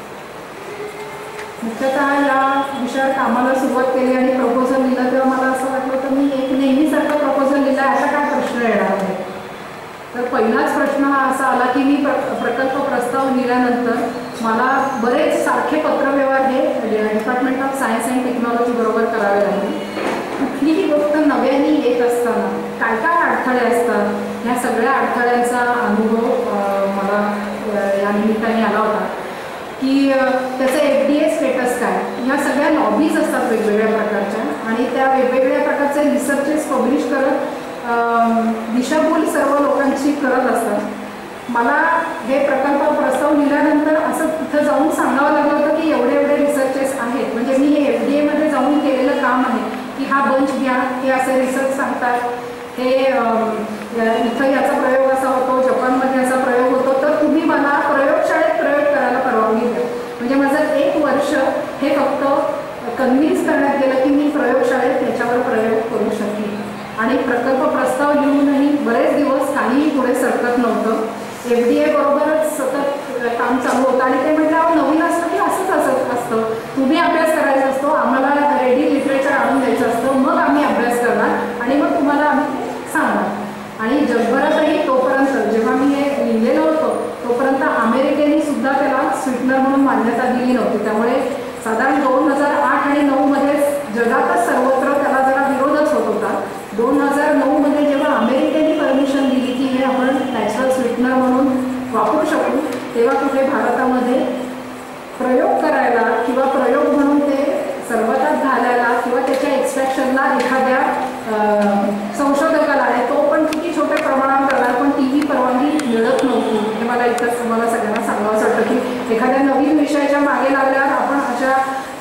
मुख्यतः या विषयावर कामाला सुरुवात केली आणि प्रपोजल लिहिलं तेव्हा मला असं वाटलं तर मी एक नेहमीसारखा प्रपोजल लिहिला, असा काय प्रश्न येणार आहे. तर पहिलाच प्रश्न हा असा आला की मी प्रकल्प प्रस्ताव लिहिल्यानंतर मला बरेच सारखे पत्रव्यवहार हे department of science and technology बरोबर करावे लागले. कुठलीही गोष्ट नव्याने येत असताना काय काय अडथळे असतात, ह्या सगळ्या अडथळ्यांचा अनुभव मला या निमित्ताने आला होता. की त्याचं FDA स्टेटस काय, ह्या सगळ्या लॉबीज असतात वेगवेगळ्या प्रकारच्या आणि त्या वेगवेगळ्या प्रकारचे रिसर्चेस पब्लिश करत दिशाभूल सर्व लोकांची करत असतात. मला हे प्रकल्प प्रस्ताव लिहिल्यानंतर असं तिथं जाऊन सांगावं लागलं होतं की एवढे एवढे रिसर्चेस आहेत, म्हणजे मी हे FDA मध्ये जाऊन केलेलं काम आहे की हा बंच घ्या, हे असे रिसर्च सांगतात, हे इथं याचा प्रयोग असा होतो, जपानमध्ये असा प्रयोग होतो, तर तुम्ही मला प्रयोगशाळेत प्रयोग करायला परवानगी द्या. म्हणजे माझं 1 वर्ष हे फक्त कन्व्हिन्स करण्यात गेलं की मी प्रयोगशाळेत त्याच्यावर प्रयोग करू शकेन. आणि प्रकल्प प्रस्ताव लिहूनही बरेच दिवस काहीही पुढे सरकत नव्हतं. FDA बरोबरच सतत काम चालू होतं आणि ते म्हटलं अहो नवीन असतं की असंच असतं, तुम्ही अभ्यास करायचा असतो, आम्हाला रेडी लिटरेचर आणून द्यायचं असतं, मग आम्ही अभ्यास करणार आणि मग तुम्हाला आम्ही सांगणार. आणि जगभरातही तोपर्यंत जेव्हा मी हे लिहिलेलं होतं तोपर्यंत अमेरिकेने सुद्धा त्याला स्वीटनर म्हणून मान्यता दिली नव्हती. त्यामुळे साधारण 2008 आणि 9 मध्ये जगातच सर्वत्र त्याला जरा विरोधच होत होता. 2009 मध्ये जेव्हा अमेरिकेने परमिशन दिली की हे आपण नॅचरल स्वीटनर म्हणून वापरू शकू, तेव्हा कुठे भारतामध्ये प्रयोग करायला किंवा प्रयोग म्हणून ते सर्वतात घालायला किंवा त्याच्या एक्सट्रॅक्शनला एखाद्या संशोधकाला आहे, तो पण किती छोट्या प्रमाणात करणार, पण ती परवानगी मिळत नव्हती. हे मला इतकंच मला सगळ्यांना सांगावंसं वाटतं की एखाद्या नवीन विषयाच्या मागे लागल्यावर आपण अशा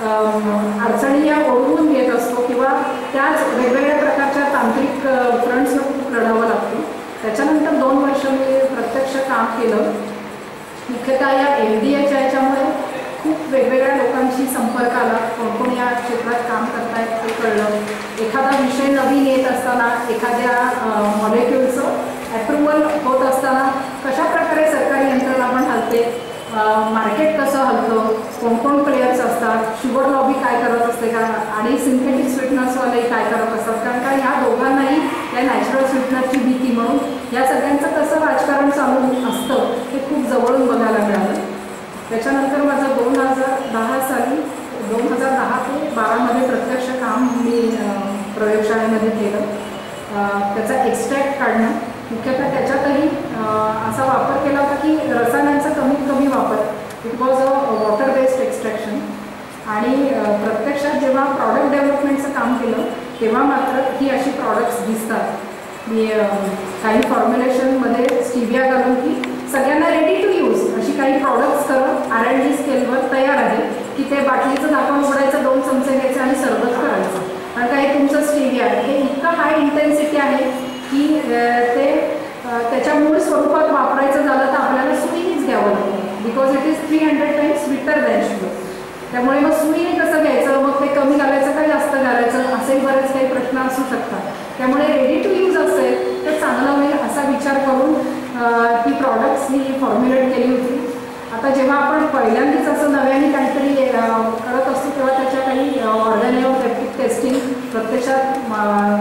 अडचणी या ओढवून घेत असतो किंवा त्याच वेगवेगळ्या प्रकारच्या तांत्रिक फ्रंट्सला खूप लढावं लागतं. त्याच्यानंतर 2 वर्ष मी प्रत्यक्ष काम केलं. मुख्यतः या LDAच्या याच्यामुळे खूप वेगवेगळ्या लोकांशी संपर्क आला, कोण कोण या क्षेत्रात काम करतायत ते कळलं. एखादा विषय नवीन येत असताना, एखाद्या मॉलिक्युलचं ॲप्रुव्हल होत असताना कशा प्रकारे सरकारी यंत्रणा पण हलते, मार्केट कसं हलतं, कोण कोण प्लेयर्स असतात, शुगर लॉबी काय करत असते का, आणि सिंथेटिक स्वीटनर्सवालेही काय करत असतात, कारण का ह्या दोघांनाही या नॅचरल स्वीटनरची भीती म्हणून या सगळ्यांचं कसं राजकारण चालू असतं हे खूप जवळून बघायला मिळालं. त्याच्यानंतर माझं 2010 साली 2010 ते 12 प्रत्यक्ष काम मी प्रयोगशाळेमध्ये केलं. त्याचा एक्स्ट्रॅक्ट काढणं, मुख्यतः त्याच्यातही असा वापर केला होता की रसायनांचा कमीत कमी वापर, it was a water based extraction. आणि प्रत्यक्षात जेव्हा प्रॉडक्ट डेव्हलपमेंटचं काम केलं तेव्हा मात्र ही अशी प्रॉडक्ट्स दिसतात. मी काही फॉर्म्युलेशनमध्ये स्टिविया घालून की सगळ्यांना रेडी टू यूज अशी काही प्रॉडक्ट्स करत R&D स्केलवर तयार आहे की ते बाटलीचं झाकण उघडायचं, 2 चमचे घ्यायचे आणि सरबत करायचं. कारण का हे तुमचं स्टिविया हे इतकं हाय इंटेन्सिटी आहे की ते त्याच्या मूळ स्वरूपात वापरायचं झालं तर आपल्याला सुईनेच घ्यावं लागतं, because it is 300 times sweeter than sugar. त्यामुळे मग सुईने कसं घ्यायचं, मग ते कमी घालायचं का जास्त घालायचं, असेही बरेच काही प्रश्न असू शकतात. त्यामुळे रेडी टू यूज असेल तर चांगलं होईल असा विचार करून ती प्रॉडक्ट्स मी फॉर्म्युलेट केली होती. आता जेव्हा आपण पहिल्यांदाच असं नव्याने काहीतरी करत असतो तेव्हा त्याच्या काही ऑर्गॅनिक टेस्टिंग प्रत्यक्षात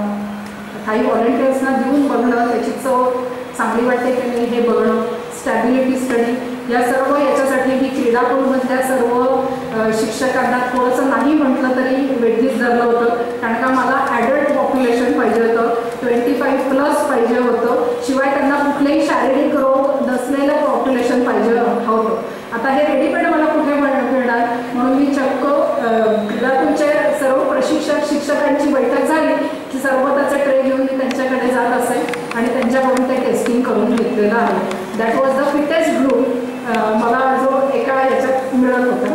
काही व्हॉलेंटियर्सना देऊन बघणं, त्याची चव चांगली वाटते की नाही हे बघणं, स्टॅबिलिटी स्टडी, या सर्व याच्यासाठी मी क्रीडापूरमधल्या सर्व शिक्षकांना थोडंसं नाही म्हटलं तरी वेटीज धरलं होतं. कारण का मला ॲडल्ट पॉप्युलेशन पाहिजे होतं, 25+ पाहिजे होतं, शिवाय त्यांना कुठलेही शारीरिक रोग नसलेलं पॉप्युलेशन पाहिजे होतं. आता हे रेडीमेड मला कुठे मिळणार, म्हणून मी चक्क क्रीडापूरचे सर्व प्रशिक्षक शिक्षकांची बैठक झाली की सर्व त्याचे ट्रे घेऊन मी त्यांच्याकडे जात असे आणि त्यांच्याकडून ते टेस्टिंग करून घेतलेलं आहे. That was the fittest group मला जो एका याच्यात मिळत होता.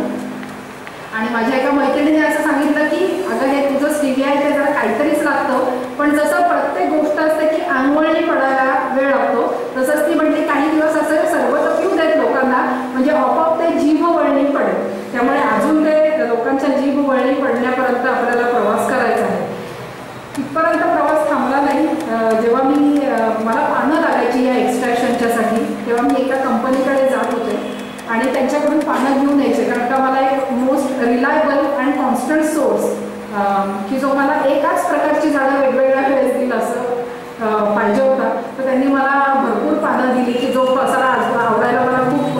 आणि माझ्या एका मैत्रिणीने असं सांगितलं की अगं हे तुझं स्टिविया आहे ते जरा काहीतरीच लागतं, पण जसं प्रत्येक गोष्ट असते की अंगवळणी पडायला वेळ लागतो, तसंच ती म्हणते काही दिवस असं सर्व तर पिऊ देत लोकांना, म्हणजे आपोआप ते जीभ वळणी पडेल. त्यामुळे अजून ते लोकांच्या जीभ वळणी पडण्यापर्यंत आपल्याला प्रवास करायचा आहे. तिथपर्यंत प्रवास थांबला नाही. जेव्हा मला पानं लागायची या एक्स्ट्रॅक्शनच्यासाठी तेव्हा मी एका कंपनीकडे जात होते आणि त्यांच्याकडून पानं घेऊन यायचे, कारण का मला एक most reliable and constant source की जो मला एकाच प्रकारची झाडं वेगवेगळ्या वेळेस दिल असं पाहिजे होता. तर त्यांनी मला भरपूर पानं दिली की जो पसारा आवडायला मला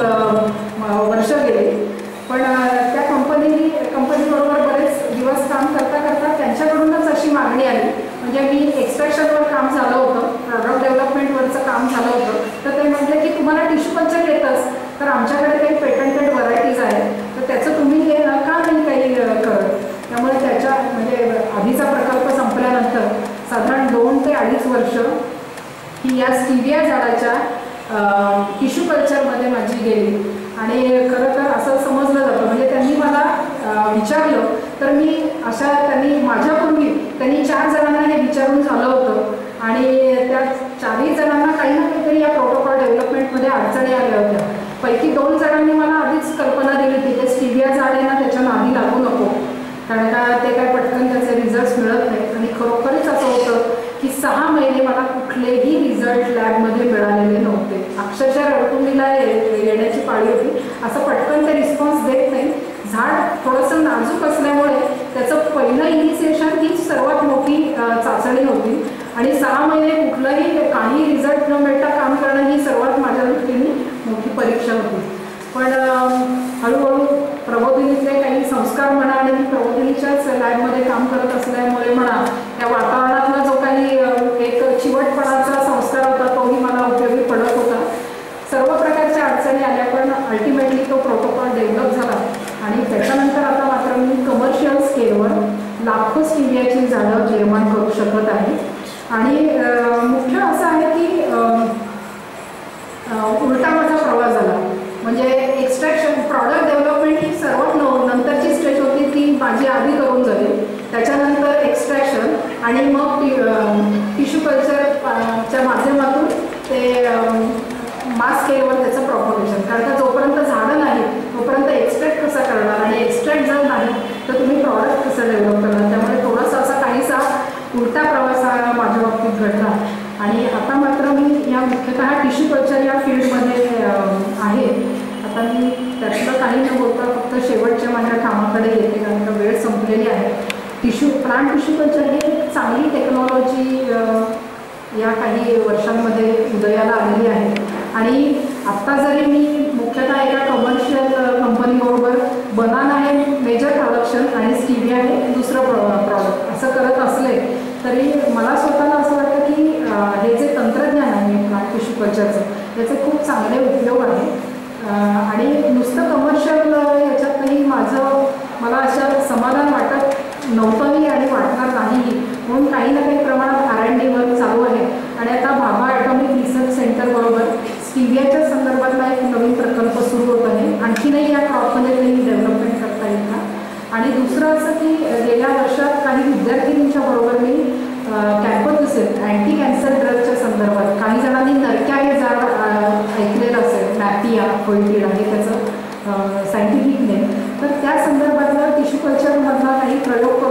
खूप वर्ष गेले. पण त्या कंपनीबरोबर बरेच दिवस काम करता करता त्यांच्याकडूनच अशी मागणी आली, म्हणजे मी एक्स्ट्रॅक्शनवर काम झालं होतं, प्रॉडक्ट डेव्हलपमेंटवरचं काम झालं होतं. तर ते म्हटले की तुम्हाला टिश्यू कल्चर येतच, तर आमच्याकडे काही पेटंटेड व्हरायटीज आहेत, तर त्याचं तुम्ही हे का नाही काही करत. त्यामुळे त्याच्या म्हणजे आधीचा प्रकल्प संपल्यानंतर साधारण 2 ते 2.5 वर्ष ही या स्टिविया झाडाच्या टिश्यू कल्चरमध्ये माझी गेली. आणि खरं तर असं समजलं जातं, म्हणजे त्यांनी मला विचारलं तर मी त्यांनी माझ्यापूर्वी 4 जणांना हे विचारून झालं होतं आणि त्या 4ही जणांना काही ना काहीतरी या प्रोटोकॉल डेव्हलपमेंटमध्ये अडचणी आल्या होत्या. पैकी 2 जणांनी मला आधीच कल्पना दिली होती ते स्टिविया झाड आहे ना त्याच्या नादी लागू नको, कारण का ते काय पटकन त्याचे रिझल्ट्स मिळत नाहीत. आणि खरोखरच असं होतं की 6 महिने मला कुठलेही रिझल्ट लॅबमध्ये मिळालेले नव्हते. अक्षरशः रडकुंडीला येण्याची पाळी होती. असं पटकन ते रिस्पॉन्स देत नाही. झाड थोडंसं नाजूक असल्यामुळे त्याचं पहिलं इनिशिएशन ही सर्वात मोठी चाचणी होती आणि 6 महिने कुठलंही काही रिझल्ट न मिळता काम करणं ही सर्वात माझ्या दृष्टीने मोठी परीक्षा होती. पण हळूहळू प्रबोधिनीतले काही संस्कार म्हणा आणि मी प्रबोधिनीच्याच लॅबमध्ये काम करत असल्यामुळे म्हणा त्या वातावरणातला जो काही एक चिवटपणाचा संस्कार होता तोही मला उपयोगी पडत होता. सर्व प्रकारच्या अडचणी आल्या पण अल्टिमेटली तो प्रोटोकॉल डेव्हलप झाला आणि त्याच्यानंतर आता मात्र मी कमर्शियल स्केलवर लाखो स्टिवियाची झाडं निर्माण करू शकत आहे. आणि मुख्य असं आहे की उलटा माझा प्रवास झाला, म्हणजे एक्स्ट्रॅक्शन प्रॉडक्ट डेव्हलपमेंट ही सर्वात नंतरची स्टेज होती ती माझी आधी करून झाली. त्याच्यानंतर एक्स्ट्रॅक्शन आणि मग टिश्यू कल्चरच्या माध्यमातून ते मास स्केलवर त्याचं प्रॉपगेशन. कारण का जोपर्यंत झाडं नाही तोपर्यंत एक्स्ट्रॅक्ट कसा करणार आणि एक्स्ट्रॅक्ट जर नाही तर तुम्ही प्रॉडक्ट कसं डेव्हलप करणार. त्यामुळे थोडासा असा काहीसा उलटा प्रवास हा माझ्या बाबतीत घडला. आणि आता मात्र मी या मुख्यतः टिश्यू कल्चर या फील्डमध्ये आहे. आता मी त्यातलं काही न बोलता फक्त शेवटच्या माझ्या कामाकडे येते कारण का वेळ संपलेली आहे. प्लांट टिश्यू कल्चर ही चांगली टेक्नॉलॉजी या काही वर्षांमध्ये उदयाला आलेली आहे. आणि आत्ता जरी मी मुख्यतः एका कमर्शियल कंपनीबरोबर बनाना हे मेजर प्रोडक्शन आणि स्टिविया हे दुसरं प्रॉडक्ट असं करत असले तरी मला स्वतःला असं वाटतं की हे जे तंत्रज्ञान आहे प्लांट टिश्यू कल्चरचं त्याचे खूप चांगले उपयोग आहे. आणि नुसतं कमर्शियल याच्यातही मला अशा समाधान वाटत नव्हतंही आणि वाटणार नाहीही. म्हणून काही ना काही प्रमाणात R&D वर्क चालू आहे. आणि आता भाभा ॲटॉमिक रिसर्च सेंटरबरोबर स्टिवियाच्या संदर्भातला एक नवीन प्रकल्प सुरू होत आहे. आणखीनही या क्रॉपमध्ये काही डेव्हलपमेंट करता येईल का. आणि दुसरं असं की गेल्या वर्षात काही विद्यार्थिनींच्या बरोबर मी कॅम्पोसिस अँटी कॅन्सर ड्रगच्या संदर्भात काही जणांनी नरक्या हे झाड ऐकलेलं असेल, मॅपिया कोइटिड आहे त्याचं सायंटिफिक नेम, तर त्या संदर्भातलं टिश्यू कल्चरमधला काही प्रयोग करून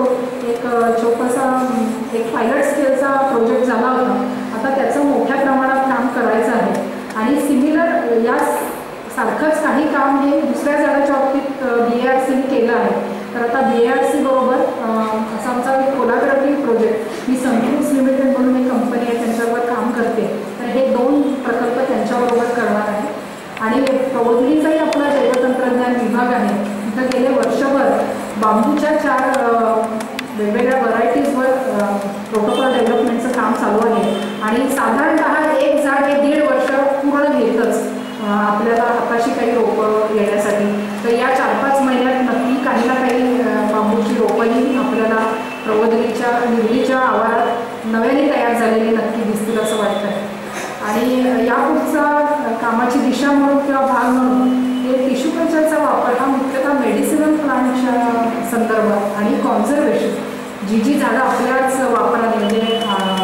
एक छोटासा एक पायलट स्केलचा प्रोजेक्ट झाला होता. आता त्याचं मोठ्या प्रमाणात काम करायचं आहे आणि सिमिलर या सारखंच काही काम हे दुसऱ्या झाडाच्या बाबतीत BARCने केलं आहे. तर आता BARC बरोबर असा आमचा एक कोलॅबोरेटिव्ह प्रोजेक्ट, मी संगीत लिमिटेड म्हणून एक कंपनी आहे त्यांच्यावर काम करते. तर हे 2 प्रकल्प त्यांच्याबरोबर करणार आहे. आणि प्रबोधिनीचाही आपला जैवतंत्रज्ञान विभाग आहे. इथं गेले वर्षभर बांबूच्या 4 वेगवेगळ्या व्हरायटीजवर प्रोटोकॉल डेव्हलपमेंटचं काम चालू आहे. आणि साधारणतः एक झाड हे 1.5 वर्ष पूर्ण घेतच आपल्याला हाताशी काही रोपं येण्यासाठी. तर या 4-5 महिन्यात नक्की काही ना काही बांबूची रोपंही आपल्याला प्रबोधिनीच्या निर्मितीच्या आवारात नव्याने तयार झालेली नक्की दिसतील असं वाटतं. आणि यापुढचा कामाची दिशा म्हणून किंवा भाग म्हणून हे टिश्यू कल्चरचा वापर हा मुख्यतः मेडिसिनल प्लांटच्या संदर्भात आणि कॉन्झर्वेशन जी झाडं आपल्याच वापरात म्हणजे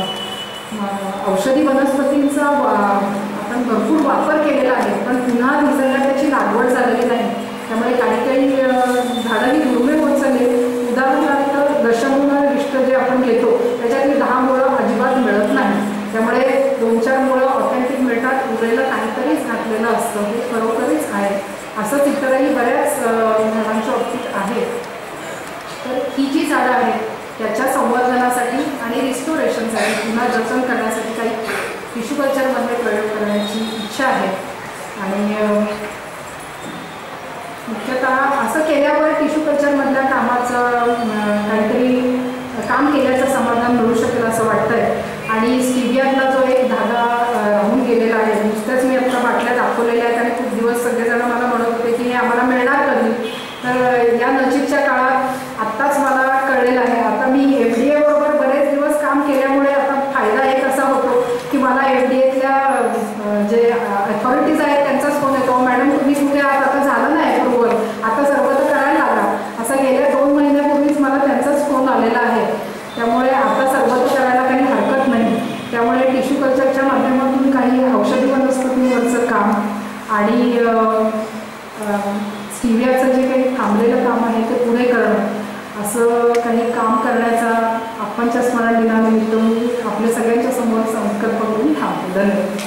औषधी वनस्पतींचा आपण भरपूर वापर केलेला आहे पण पुन्हा निसर्गात त्याची लागवड झालेली नाही. त्यामुळे काही झाडंही दुर्मिळ होत चालले. उदाहरणार्थ दशमूलविष्ट जे आपण घेतो त्याच्यातली 10 मुळं अजिबात मिळत नाही. त्यामुळे 2-4 मुळं ऑथेंटिक मिळतात. उरलेलं काहीतरीच घातलेलं असतं हे खरोखरीच आहे. असंच इतरही बऱ्याच झाडांच्या बाबतीत आहे. तर ही जी झाडं आहेत त्याच्या संवर्धनासाठी आणि रिस्टोरेशनसाठी पुन्हा जतन करण्यासाठी काही टिश्यू कल्चरमध्ये प्रयोग करण्याची इच्छा आहे. आणि मुख्यतः असं केल्यावर टिश्यू कल्चरमधल्या कामाचं काहीतरी काम केल्याचं समाधान मिळू शकेल असं वाटतंय. आणि स्टिवियातला जो एक धागा राहून गेलेला आहे नुसत्याच मी आता बाटल्या दाखवलेल्या आहेत आणि खूप दिवस सगळेजण मला म्हणत होते की हे आम्हाला मिळणार कधी. तर या नजीकच्या काळात आत्ताच मला कळलेलं आहे. आता मी FDA बरोबर बरेच दिवस काम केल्यामुळे आता फायदा एक असा होतो की मला FDAतल्या जे अथॉरिटीज आहेत त्यांचाच फोन येतो, मॅडम तुम्ही कुठे आहात, आता झालं नाही अप्रूव्हल, आता सर्व तर करायला लागा. असा गेल्या 2 महिन्यापूर्वीच मला त्यांचाच फोन आलेला आहे. त्यामुळे आता सर्व तर करायला काही हरकत नाही. त्यामुळे टिश्यू कल्चरच्या माध्यमातून काही औषधी वनस्पतींवरचं काम आणि स्टिवियाचं जे काही थांबलेलं काम आहे ते पुढे करणं असं काही काम करण्याचा आपणच्या स्मरण दिनानिमित्त आपल्या सगळ्यांच्या समोर संकल्प करून थांबतो. धन्यवाद.